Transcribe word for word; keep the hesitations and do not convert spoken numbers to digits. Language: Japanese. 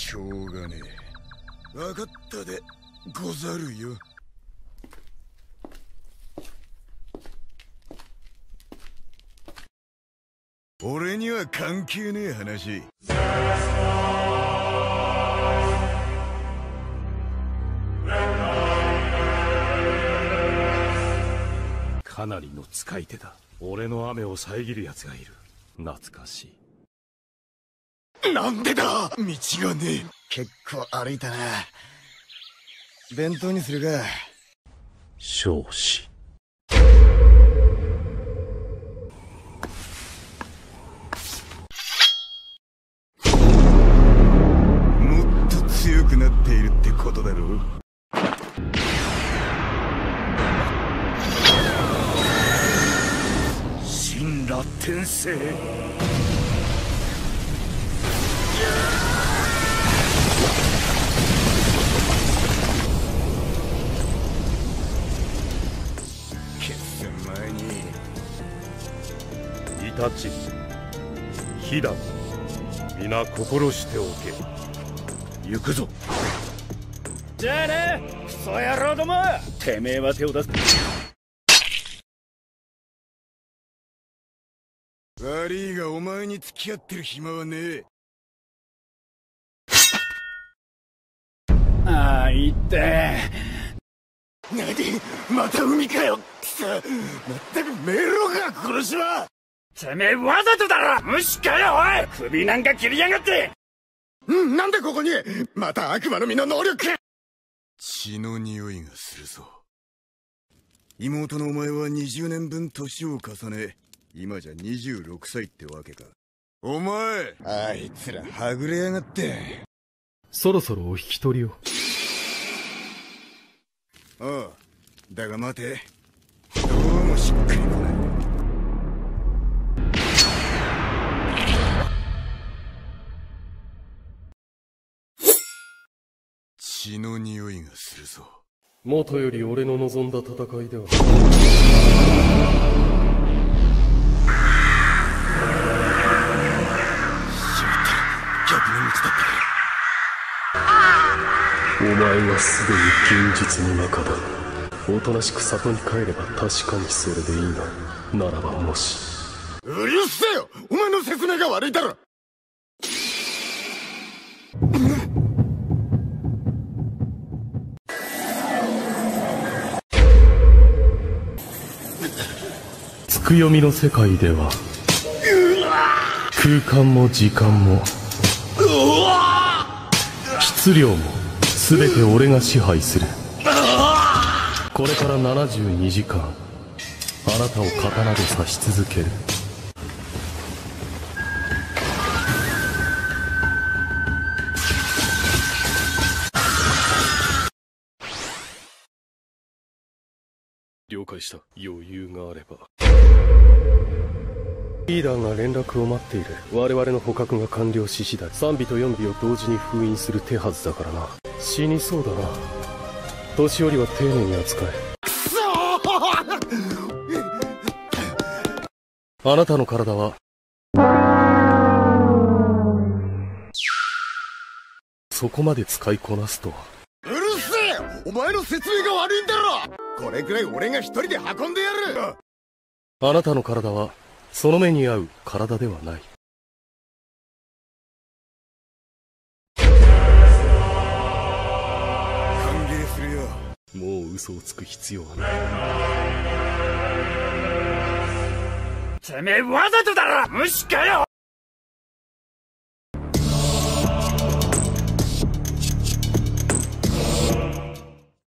しょうがねえ。分かったでござるよ。俺には関係ねえ話。 かなりの使い手だ。俺の雨を遮る奴がいる。懐かしい。 なんでだ。道がねえ。結構歩いたな。弁当にするか。 少子もっと強くなっているってことだろう。 神羅天聖。 決戦前にイタチヒダ皆心しておけ。行くぞ。じゃあねクソ野郎ども。てめえは手を出す。 悪いがお前に付き合ってる暇はねえ。 ああいって何また海かよ。くそまったくメロが殺しは。 てめえわざとだろ。無視かよおい。首なんか切りやがって。 んなんでここに。また悪魔の実の能力か。血の匂いがするぞ。妹のお前はにじゅうねんぶん年を重ね今じゃにじゅうろくさいってわけか。お前あいつらはぐれやがって。 そろそろお引き取りを。 ああだが待て。どうもしっくりこない。血の匂いがするぞ。 元より俺の望んだ戦いでは。お前はすでに現実の中だ。おとなしく里に帰れば確かにそれでいいが、ならばもし。 うるせえよ。お前の説明が悪いだろ。 つくよみの世界では空間も時間も質量も全て俺が支配する。これからななじゅうにじかんあなたを刀で刺し続ける。了解した。余裕があれば。リーダーが連絡を待っている。我々の捕獲が完了し次第さんびとよんびを同時に封印する手はずだからな。死にそうだな。年寄りは丁寧に扱え。くそあなたの体はそこまで使いこなすとは。 うるせえよ。お前の説明が悪いんだろ。これくらい俺が一人で運んでやる。 あなたの体はその目に合う体ではない。 歓迎するよ。 もう嘘をつく必要はない。てめえわざとだろ。無視かよ。